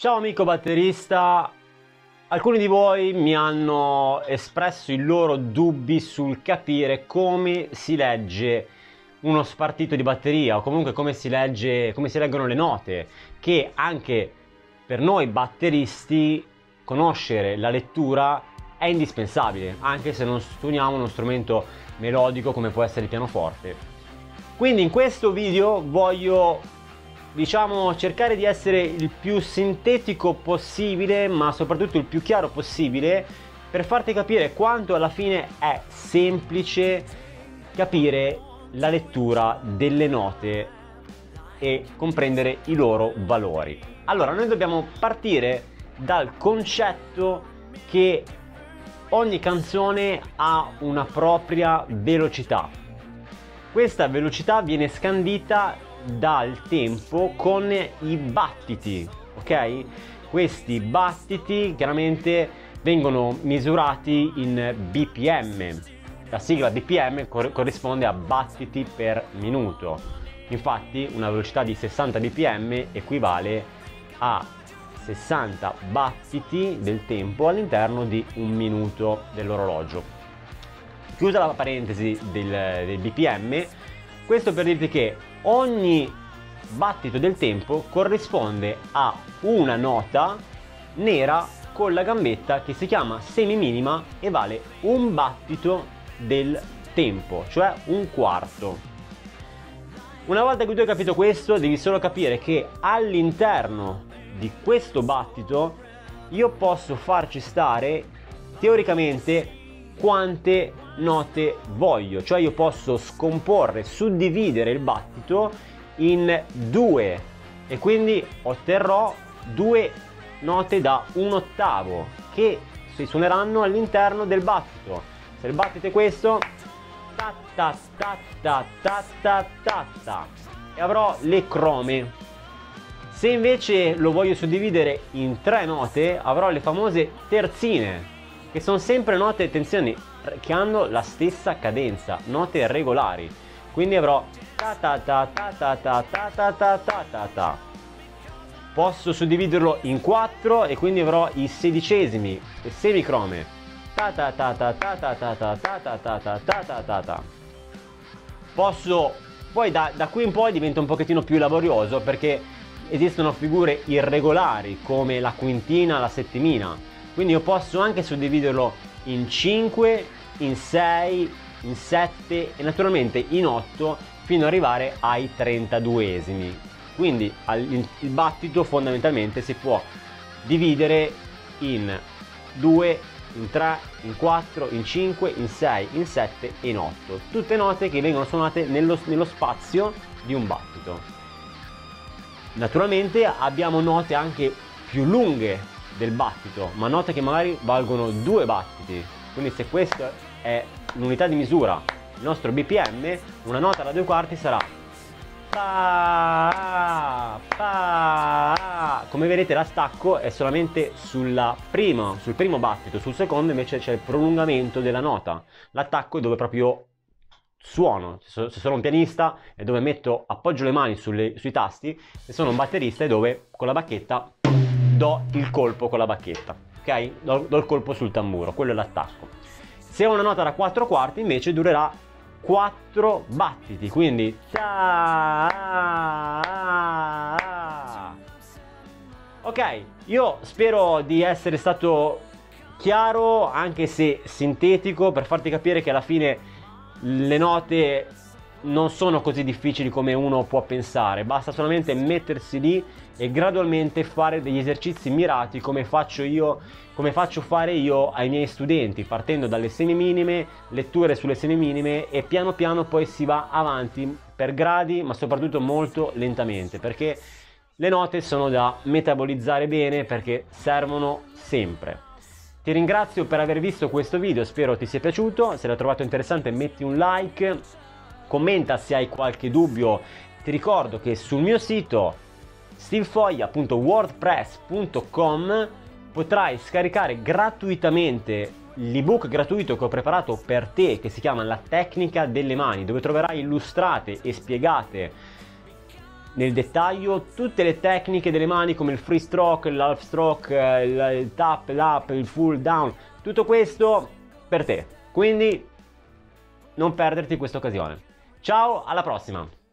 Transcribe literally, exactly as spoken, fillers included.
Ciao amico batterista, alcuni di voi mi hanno espresso i loro dubbi sul capire come si legge uno spartito di batteria o comunque come si legge, come si leggono le note, che anche per noi batteristi conoscere la lettura è indispensabile, anche se non suoniamo uno strumento melodico come può essere il pianoforte. Quindi in questo video voglio, diciamo, cercare di essere il più sintetico possibile, ma soprattutto il più chiaro possibile, per farti capire quanto alla fine è semplice capire la lettura delle note e comprendere i loro valori. Allora, noi dobbiamo partire dal concetto che ogni canzone ha una propria velocità. Questa velocità viene scandita dal tempo con i battiti, ok? Questi battiti chiaramente vengono misurati in B P M. La sigla B P M cor- corrisponde a battiti per minuto. Infatti una velocità di sessanta B P M equivale a sessanta battiti del tempo all'interno di un minuto dell'orologio. Chiusa la parentesi del, del B P M, questo per dirti che ogni battito del tempo corrisponde a una nota nera con la gambetta che si chiama semiminima e vale un battito del tempo, cioè un quarto. Una volta che tu hai capito questo, devi solo capire che all'interno di questo battito io posso farci stare teoricamente quante note voglio, cioè io posso scomporre, suddividere il battito in due e quindi otterrò due note da un ottavo che si suoneranno all'interno del battito. Se il battito è questo, ta ta ta ta ta ta ta ta, e avrò le crome. Se invece lo voglio suddividere in tre note, avrò le famose terzine, che sono sempre note, attenzione, che hanno la stessa cadenza, note regolari. Quindi avrò ta ta ta ta ta ta ta ta ta ta ta ta. Posso suddividerlo in quattro e quindi avrò i sedicesimi, le semicrome. Ta ta ta ta ta ta ta ta ta ta ta ta ta ta ta. Posso, poi da, da qui in poi diventa un pochettino più laborioso perché esistono figure irregolari come la quintina, la settimina. Quindi io posso anche suddividerlo in cinque, in sei, in sette e naturalmente in otto fino ad arrivare ai trentaduesimi. Quindi il battito fondamentalmente si può dividere in due, in tre, in quattro, in cinque, in sei, in sette e in otto. Tutte note che vengono suonate nello, nello spazio di un battito. Naturalmente abbiamo note anche più lunghe del battito, ma note che magari valgono due battiti. Quindi se questa è l'unità di misura, il nostro B P M, una nota da due quarti sarà pa, pa. Come vedete la stacco è solamente sulla prima, sul primo battito, sul secondo invece c'è il prolungamento della nota. L'attacco è dove proprio suono. Se sono un pianista è dove metto, appoggio le mani sulle, sui tasti, se sono un batterista è dove con la bacchetta do il colpo con la bacchetta, ok? Do, do il colpo sul tamburo, quello è l'attacco. Se ho una nota da quattro quarti invece durerà quattro battiti, quindi ta. Ok, io spero di essere stato chiaro, anche se sintetico, per farti capire che alla fine le note non sono così difficili come uno può pensare, basta solamente mettersi lì e gradualmente fare degli esercizi mirati come faccio io, come faccio fare io ai miei studenti, partendo dalle semiminime, letture sulle semiminime e piano piano poi si va avanti per gradi, ma soprattutto molto lentamente, perché le note sono da metabolizzare bene, perché servono sempre. Ti ringrazio per aver visto questo video, spero ti sia piaciuto. Se l'hai trovato interessante metti un like, commenta se hai qualche dubbio. Ti ricordo che sul mio sito stevefoglia punto wordpress punto com potrai scaricare gratuitamente l'ebook gratuito che ho preparato per te, che si chiama La tecnica delle mani, dove troverai illustrate e spiegate nel dettaglio tutte le tecniche delle mani come il free stroke, l'half stroke, il tap, l'up, il full down, tutto questo per te, quindi non perderti questa occasione. Ciao, alla prossima!